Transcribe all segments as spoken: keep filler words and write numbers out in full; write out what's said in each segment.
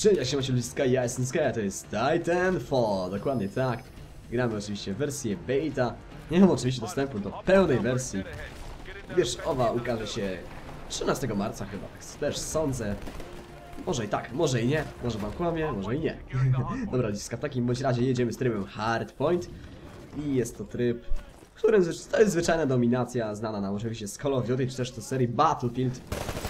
Cześć, jak się macie ludziska, ja jestem Sky, to jest Titanfall, dokładnie tak. Gramy oczywiście w wersję beta. Nie mam oczywiście dostępu do pełnej wersji. Wiesz, owa ukaże się trzynastego marca chyba, tak też sądzę. Może i tak, może i nie, może wam kłamie, może i nie. Dobra ludziska, w takim bądź razie jedziemy z trybem Hardpoint. I jest to tryb, w którym to jest zwyczajna dominacja, znana nam oczywiście z Call of Duty, czy też to serii Battlefield.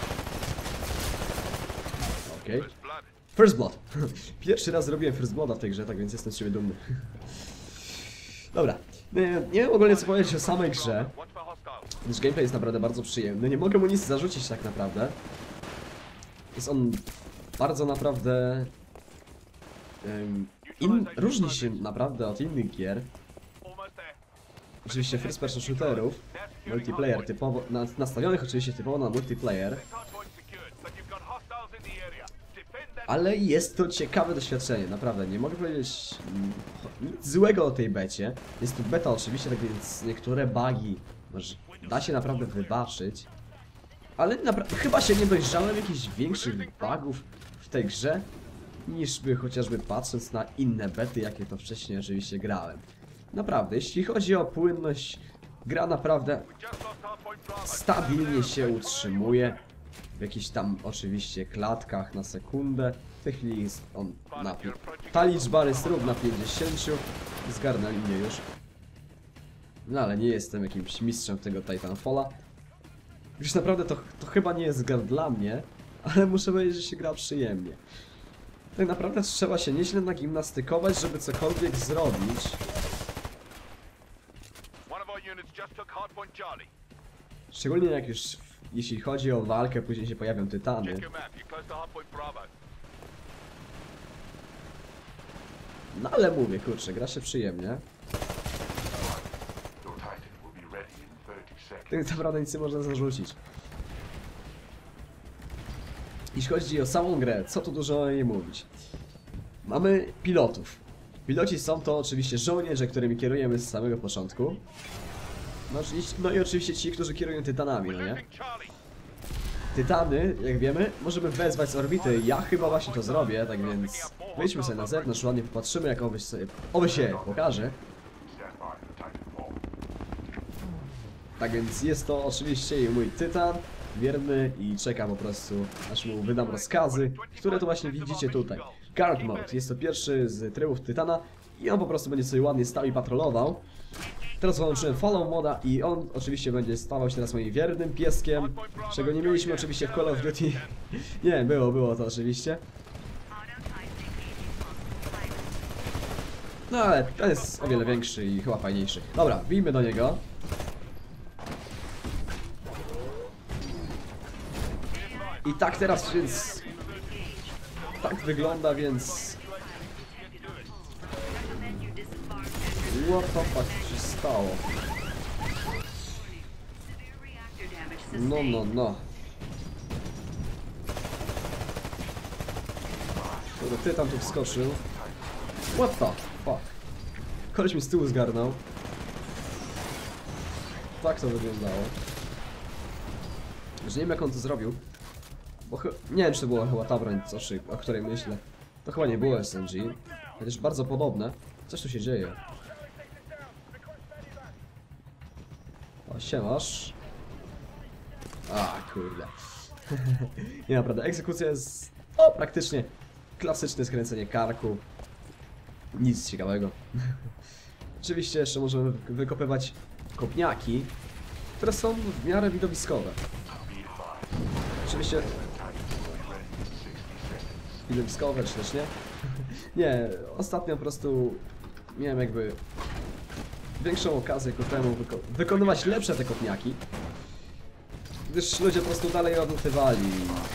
Okej. Okay. First Blood. Pierwszy raz zrobiłem First Blooda w tej grze, tak więc jestem z siebie dumny. Dobra. Nie, nie wiem ogólnie co powiedzieć o samej grze, gdyż gameplay jest naprawdę bardzo przyjemny. Nie mogę mu nic zarzucić tak naprawdę. Jest on bardzo naprawdę... Um, in, różni się naprawdę od innych gier. Oczywiście first person shooterów, multiplayer typowo, nastawionych oczywiście typowo na multiplayer. Ale jest to ciekawe doświadczenie, naprawdę, nie mogę powiedzieć nic złego o tej becie. Jest to beta oczywiście, tak więc niektóre bugi może da się naprawdę wybaczyć. Ale chyba się nie dojrzałem jakichś większych bugów w tej grze, niż by chociażby patrząc na inne bety, jakie to wcześniej oczywiście grałem. Naprawdę, jeśli chodzi o płynność, gra naprawdę stabilnie się utrzymuje. W jakichś tam oczywiście klatkach na sekundę. W tej chwili jest on na... Ta liczba jest równa pięćdziesięciu. Zgarnęli mnie już. No ale nie jestem jakimś mistrzem tego Titanfalla. Już naprawdę to, to chyba nie jest gra dla mnie, ale muszę powiedzieć, że się gra przyjemnie. Tak naprawdę trzeba się nieźle nagimnastykować, żeby cokolwiek zrobić. Szczególnie jak już, jeśli chodzi o walkę, później się pojawią tytany. No ale mówię, kurczę, gra się przyjemnie. Tak naprawdę nic nie można zarzucić. Jeśli chodzi o samą grę, co tu dużo o niej mówić. Mamy pilotów. Piloci są to oczywiście żołnierze, którymi kierujemy z samego początku. No, no i oczywiście ci, którzy kierują tytanami, no nie? Tytany, jak wiemy, możemy wezwać z orbity. Ja chyba właśnie to zrobię, tak więc wyjdźmy sobie na zewnątrz, ładnie popatrzymy, jak oby, sobie, oby się pokaże. Tak więc jest to oczywiście mój tytan, wierny i czeka po prostu, aż mu wydam rozkazy, które to właśnie widzicie tutaj. Guard Mode, jest to pierwszy z trybów tytana i on po prostu będzie sobie ładnie stał i patrolował. Teraz włączyłem Follow moda i on oczywiście będzie stawał się teraz moim wiernym pieskiem, czego nie mieliśmy oczywiście w Call of Duty. Nie, było, było to oczywiście. No ale ten jest o wiele większy i chyba fajniejszy. Dobra, bijmy do niego. I tak teraz, więc... Tak wygląda, więc... What the fuck się stało? No, no, no. Kurde, ty tam tu wskoczył. What the fuck? Koleś mi z tyłu zgarnął. Tak to wyglądało. Już nie wiem jak on to zrobił. Bo nie wiem czy to była chyba ta broń, o której myślę. To chyba nie było S M G. Chociaż bardzo podobne. Coś tu się dzieje. O, siemasz. A, kurde. Nie, naprawdę, egzekucja jest... O, praktycznie klasyczne skręcenie karku. Nic ciekawego. Oczywiście jeszcze możemy wykopywać kopniaki, które są w miarę widowiskowe. Oczywiście... Widowiskowe, czy też nie? Nie, ostatnio po prostu miałem jakby większą okazję ku temu wyko wykonywać lepsze te kopniaki, gdyż ludzie po prostu dalej odlatywali.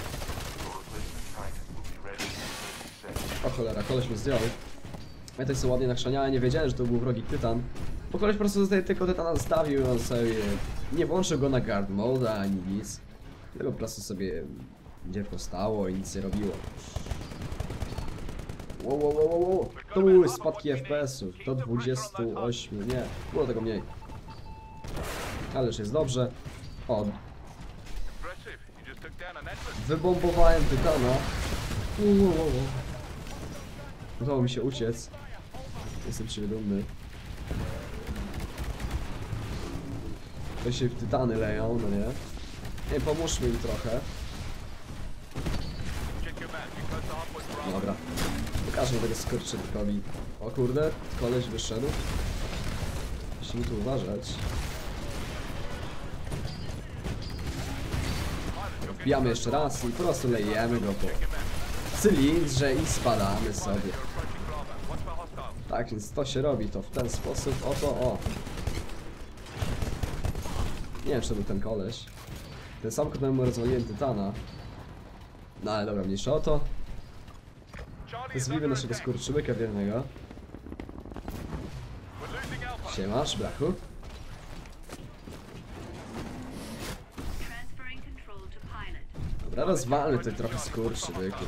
O cholera, koleś mnie zdjął. Ja tak sobie ładnie nakrzaniałem, nie wiedziałem, że to był wrogi tytan. Bo koleś po prostu tutaj tylko tytana zostawił, on sobie nie włączył go na guard mode ani nic. Tylko po prostu sobie dziewko stało i nic nie robiło. Wow, wow, wow, wow. To były spadki F P S-ów do dwudziestu ośmiu, nie, było tego mniej. Ale już jest dobrze. O. Wybombowałem tytana. Wow, wow, wow. Udało mi się uciec. Jestem z siebie dumny. To się w tytany leją, no nie? Nie, pomóżmy im trochę. Dobra. Pokażę tego skurczybykowi. O kurde, koleś wyszedł. Musimy tu uważać. Wbijamy jeszcze raz i po prostu lejemy go po cylindrze i spadamy sobie. Tak, więc to się robi, to w ten sposób, oto o. Nie wiem, czy to był ten koleś. Ten sam, któremu rozwaliłem tytana. No ale dobra, mniejsza o to. Zwijmy naszego skurczybyka wiernego. Siemasz, brachu. Dobra, rozwalmy tutaj trochę skurczybyków.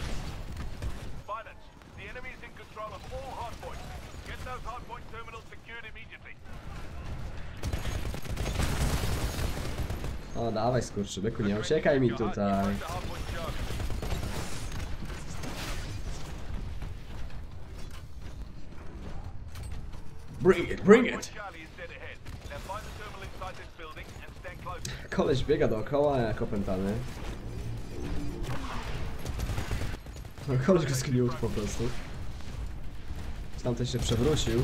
O, dawaj skurczybyku, nie uciekaj mi tutaj. Bring it, bring it! Koleś biega dookoła jak opętany. Koleś go skniótł po prostu. Tamten się przewrócił.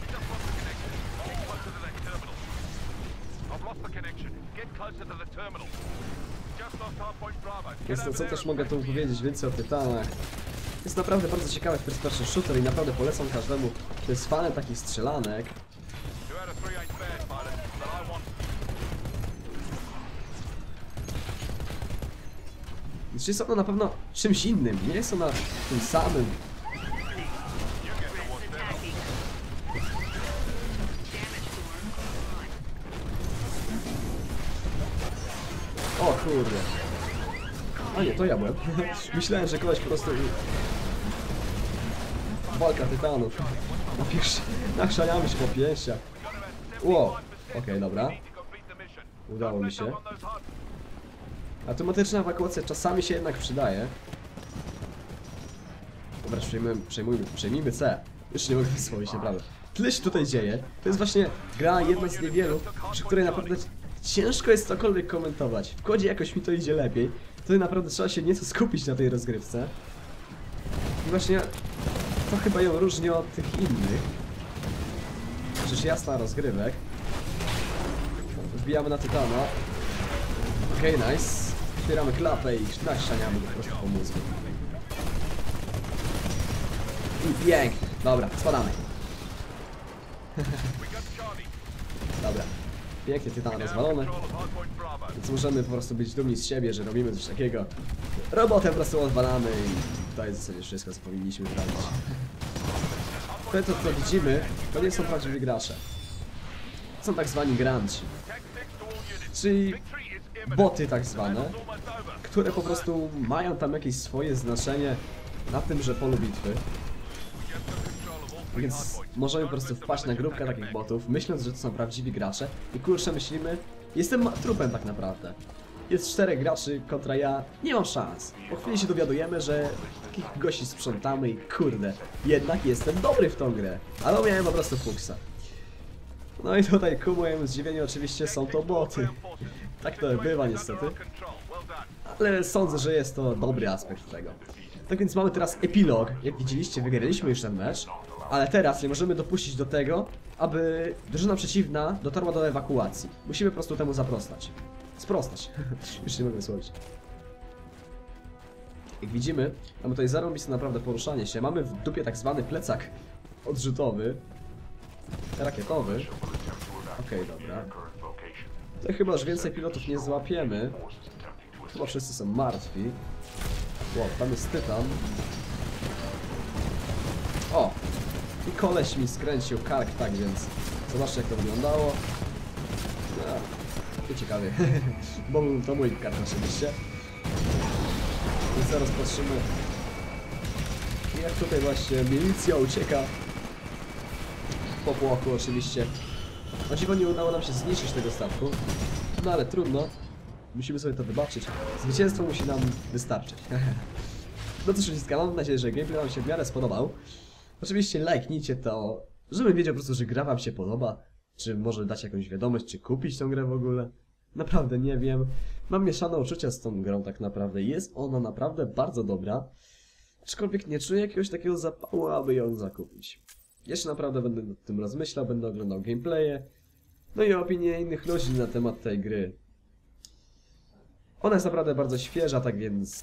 Więc to co też mogę tu powiedzieć więcej o tytanach. Jest naprawdę bardzo ciekawy first person shooter i naprawdę polecam każdemu, kto jest fanem takich strzelanek. Więc jest ona na pewno czymś innym, nie jest ona tym samym. O kurde. A nie, to ja byłem. Myślałem, że koleś po prostu... Walka tytanów. Nachrzaniamy się po pięściach. Ło. Okej, okay, dobra. Udało mi się. Automatyczna ewakuacja czasami się jednak przydaje. Dobra, przejmujmy, przejmujmy, przejmijmy C. Już nie mogę wysłowić, naprawdę. Tyle się tutaj dzieje. To jest właśnie gra jedna z niewielu, przy której naprawdę ciężko jest cokolwiek komentować. W kodzie jakoś mi to idzie lepiej. Tutaj naprawdę trzeba się nieco skupić na tej rozgrywce. I właśnie to chyba ją różni od tych innych. Rzecz jasna rozgrywek. Wbijamy na tytana. Okej, okay, nice. Otwieramy klapę i nachrzaniamy go po prostu po mózgu. I pięknie. Dobra, spadamy. Dobra. Pięknie, tytan rozwalony. Więc możemy po prostu być dumni z siebie, że robimy coś takiego. Robotę po prostu odwalamy i to jest w zasadzie wszystko, co powinniśmy robić. To, to co widzimy, to nie są prawdziwi gracze. Są tak zwani granci. Czyli boty tak zwane, które po prostu mają tam jakieś swoje znaczenie na tymże polu bitwy. Więc możemy po prostu wpaść na grupkę takich botów, myśląc, że to są prawdziwi gracze i kurczę myślimy, jestem trupem tak naprawdę. Jest czterech graczy kontra ja, nie mam szans. Po chwili się dowiadujemy, że takich gości sprzątamy i kurde, jednak jestem dobry w tą grę. Ale miałem po prostu fuksa. No i tutaj ku mojemu zdziwieniu oczywiście są to boty. Tak to bywa niestety. Ale sądzę, że jest to dobry aspekt tego. Tak więc mamy teraz epilog. Jak widzieliście, wygraliśmy już ten mecz. Ale teraz nie możemy dopuścić do tego, aby drużyna przeciwna dotarła do ewakuacji. Musimy po prostu temu zaprostać. Sprostać. Już nie mogę wysłowić. Jak widzimy, mamy tutaj zarąbiste naprawdę poruszanie się. Mamy w dupie tak zwany plecak odrzutowy. Rakietowy. Okej, okay, dobra. To chyba już więcej pilotów nie złapiemy. Chyba wszyscy są martwi. Wow, tam jest tytan. O! I koleś mi skręcił kark, tak więc zobaczcie jak to wyglądało. No, to ciekawie, bo to mój kark oczywiście. Więc zaraz patrzymy, jak tutaj właśnie milicja ucieka. Po płochu oczywiście. O dziwo nie udało nam się zniszczyć tego statku. No ale trudno. Musimy sobie to wybaczyć. Zwycięstwo musi nam wystarczyć. No cóż, ludziska, mam nadzieję, że gameplay wam się w miarę spodobał. Oczywiście lajknijcie to, żebym wiedział po prostu, że gra wam się podoba. Czy może dać jakąś wiadomość, czy kupić tą grę w ogóle. Naprawdę nie wiem. Mam mieszane uczucia z tą grą tak naprawdę. Jest ona naprawdę bardzo dobra. Aczkolwiek nie czuję jakiegoś takiego zapału, aby ją zakupić. Jeszcze naprawdę będę nad tym rozmyślał, będę oglądał gameplaye. No i opinie innych ludzi na temat tej gry. Ona jest naprawdę bardzo świeża, tak więc...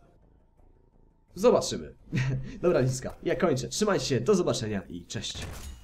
Zobaczymy. Dobra, ludziska, ja kończę. Trzymajcie się, do zobaczenia i cześć.